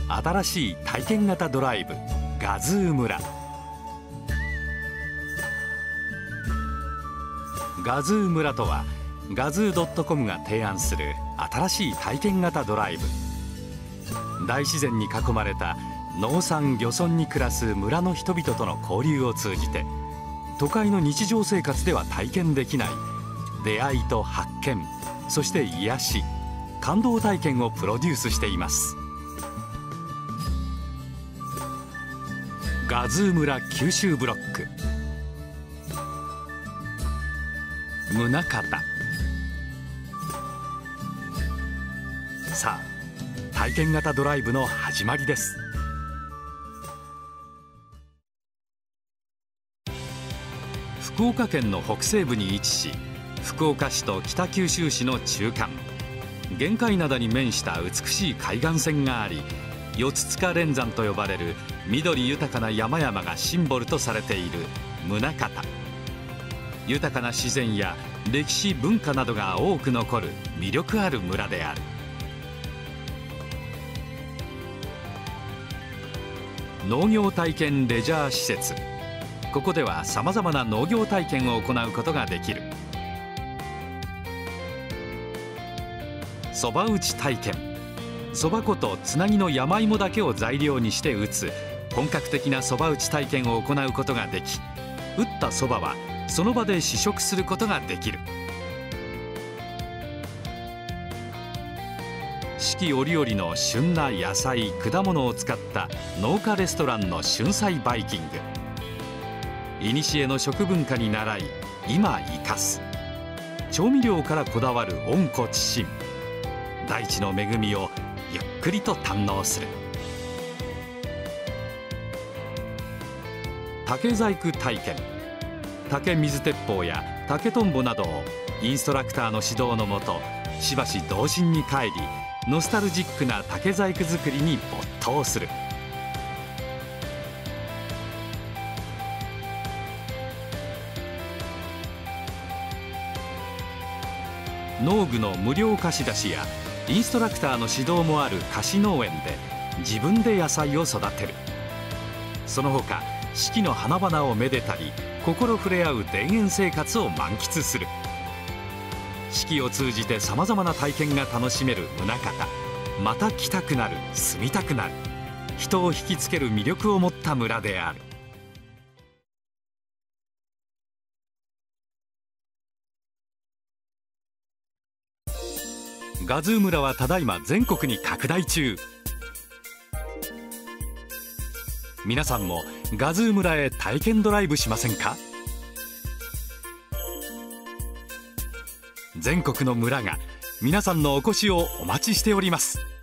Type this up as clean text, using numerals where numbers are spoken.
新しい体験型ドライブガズー村。ガズー村とはガズー .com が提案する新しい体験型ドライブ。大自然に囲まれた農山漁村に暮らす村の人々との交流を通じて、都会の日常生活では体験できない出会いと発見、そして癒し、感動体験をプロデュースしています。ガズー村九州ブロック宗像。さあ、体験型ドライブの始まりです。福岡県の北西部に位置し、福岡市と北九州市の中間、玄界灘に面した美しい海岸線があり、四塚連山と呼ばれる緑豊かな山々がシンボルとされている宗像。豊かな自然や歴史文化などが多く残る魅力ある村である。農業体験レジャー施設。ここではさまざまな農業体験を行うことができる。そば打ち体験。そば粉とつなぎの山芋だけを材料にして打つ本格的なそば打ち体験を行うことができ、打ったそばはその場で試食することができる。四季折々の旬な野菜果物を使った農家レストランの春菜バイキング。古の食文化に倣い今生かす、調味料からこだわる温故知新、大地の恵みをゆっくりと堪能する。竹細工体験。竹水鉄砲や竹とんぼなどをインストラクターの指導のもと、しばし童心に帰り、ノスタルジックな竹細工作りに没頭する。農具の無料貸し出しやインストラクターの指導もある貸し農園で自分で野菜を育てる。その他四季の花々をめでたり心触れ合う田園生活を満喫する。四季を通じてさまざまな体験が楽しめる宗像。また来たくなる、住みたくなる、人を引きつける魅力を持った村である。ガズー村はただいま全国に拡大中。皆さんもガズー村へ体験ドライブしませんか？全国の村が皆さんのお越しをお待ちしております。